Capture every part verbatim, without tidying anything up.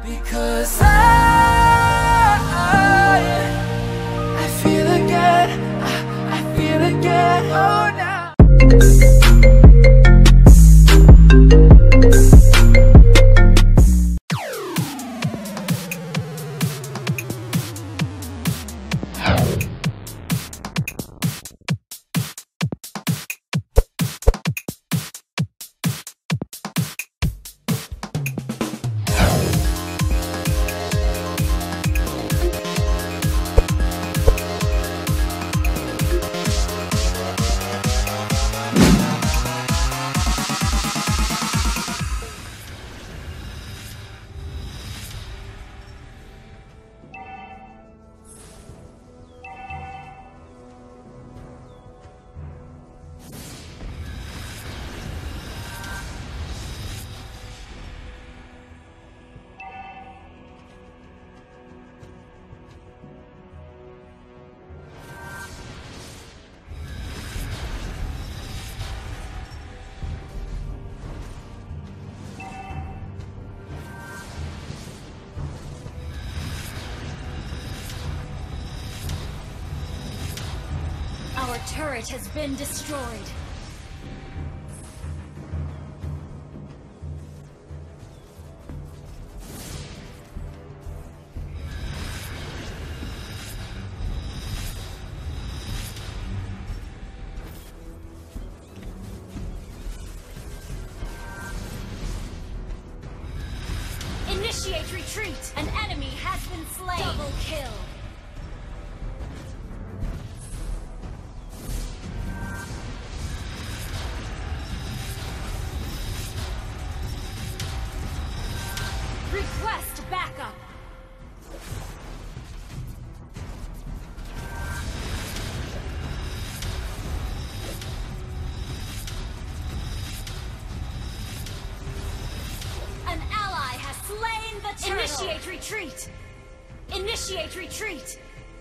Because I, I feel again, I, I feel again, oh now. Our turret has been destroyed. Initiate retreat! An enemy has been slain! Double kill! Request backup! An ally has slain the turtle! Initiate retreat! Initiate retreat!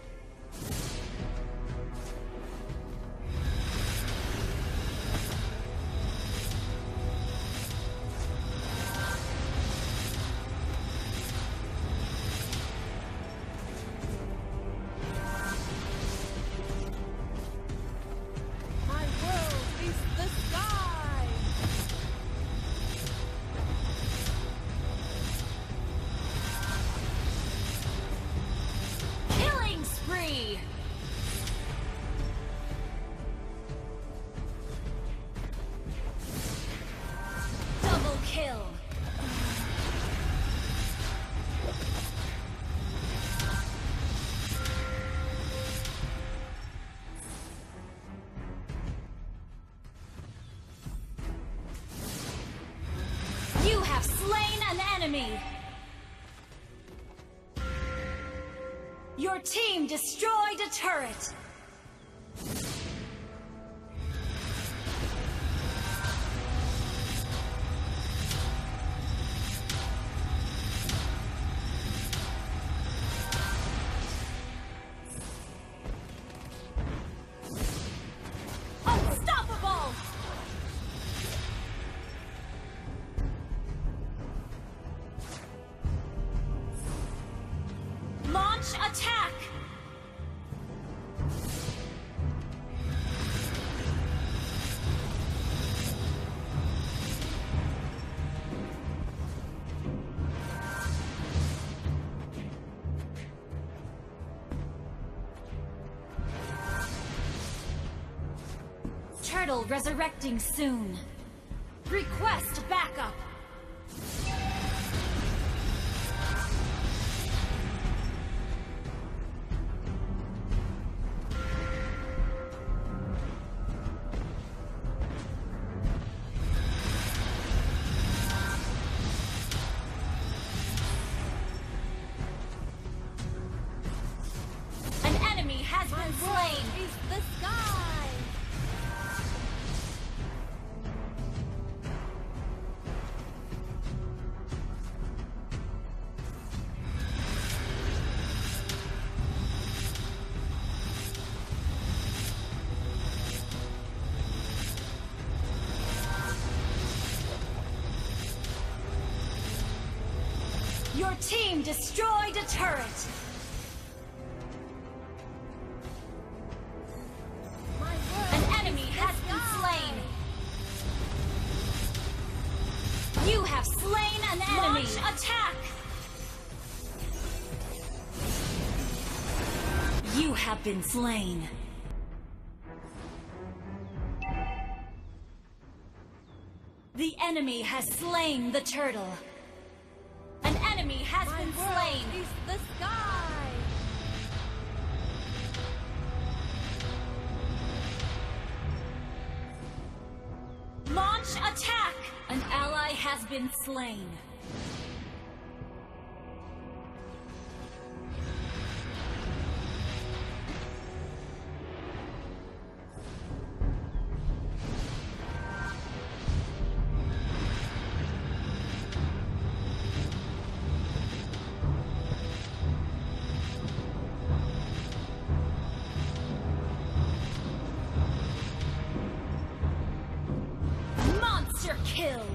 Double kill! You have slain an enemy! Your team destroyed a turret! Unstoppable! Launch attack! Turtle resurrecting soon. Request backup. An enemy has been slain. Is the sky. Your team destroyed a turret. An enemy has been slain. You have slain an enemy. Launch attack. You have been slain. The enemy has slain the turtle. An enemy has My been world slain. is the sky. Launch attack! An ally has been slain. Kill.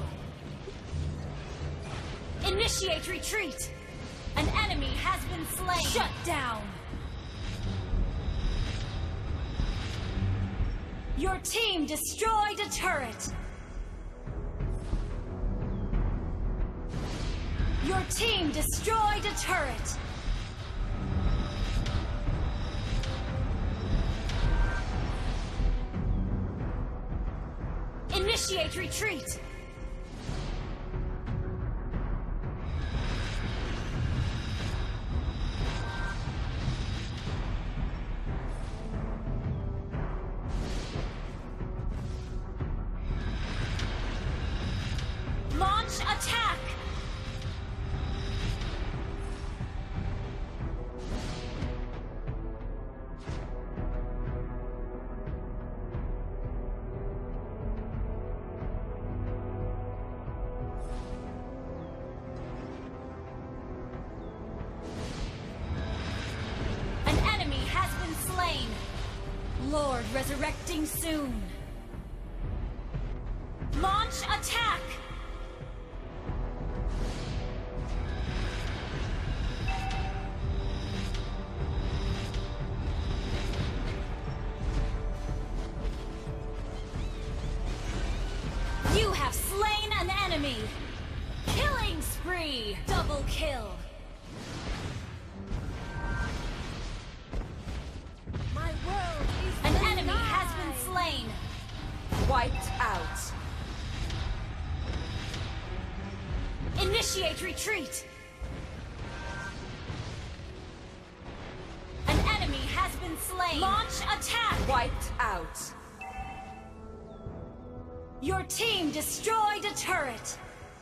Initiate retreat. An enemy has been slain. Shut down. Your team destroyed a turret. Your team destroyed a turret. Initiate retreat! Launch attack! Lord resurrecting soon. Launch attack! You have slain an enemy. Killing spree. Double kill. An enemy has been slain. Wiped out. Initiate retreat. An enemy has been slain. Launch attack. Wiped out. Your team destroyed a turret.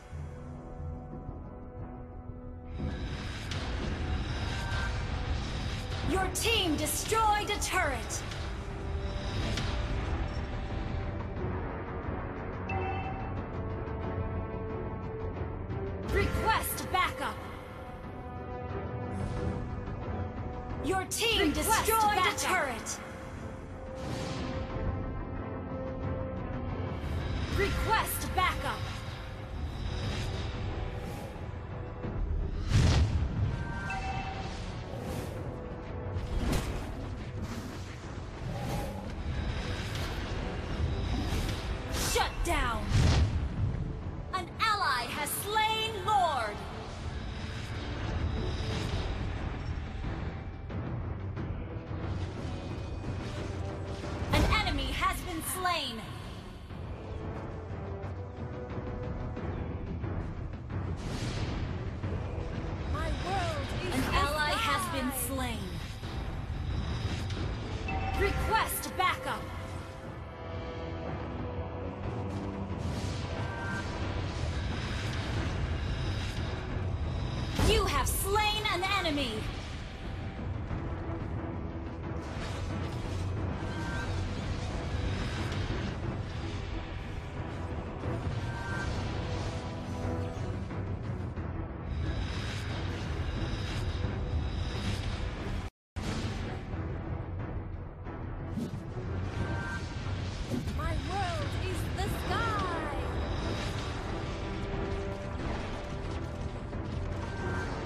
Your team destroyed a turret. Request backup. Your team Request destroyed backup. a turret. Request backup. Shut down. An ally has slain Lord. An enemy has been slain. My world is An the ally has sky. been slain. Request backup. You have slain an enemy. My world is the sky.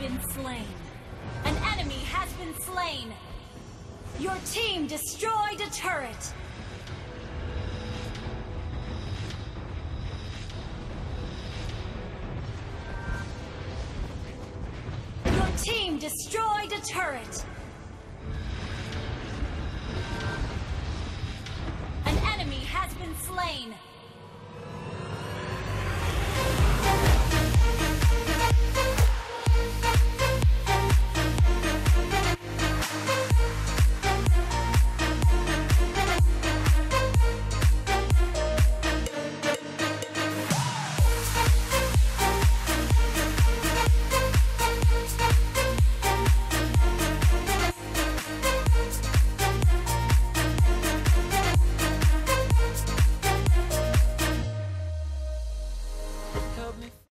been slain. An enemy has been slain. Your team destroyed a turret. Your team destroyed a turret. An enemy has been slain.